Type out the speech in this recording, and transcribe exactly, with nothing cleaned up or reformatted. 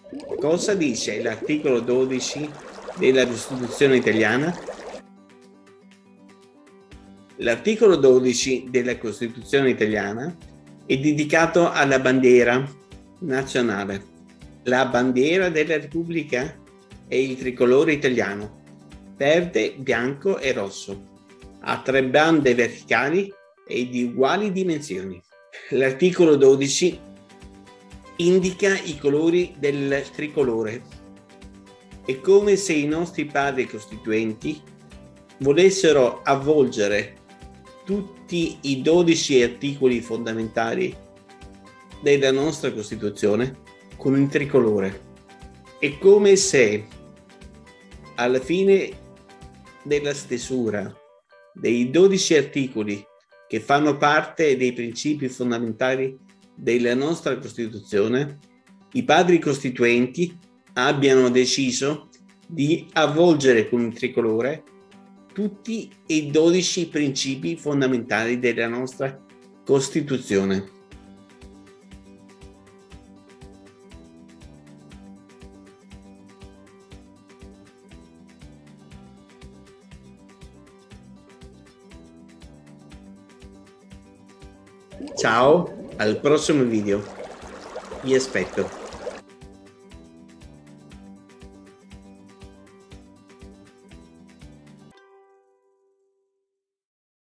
Cosa dice l'articolo dodici della Costituzione italiana? L'articolo dodici della Costituzione italiana è dedicato alla bandiera nazionale. La bandiera della Repubblica è il tricolore italiano, verde, bianco e rosso. Ha tre bande verticali e di uguali dimensioni. L'articolo dodici indica i colori del tricolore. È come se i nostri padri costituenti volessero avvolgere tutti i dodici articoli fondamentali della nostra Costituzione con il tricolore. È come se alla fine della stesura dei dodici articoli che fanno parte dei principi fondamentali della nostra Costituzione, i padri costituenti abbiano deciso di avvolgere con il tricolore tutti i dodici principi fondamentali della nostra Costituzione. Ciao, al prossimo video. Vi aspetto.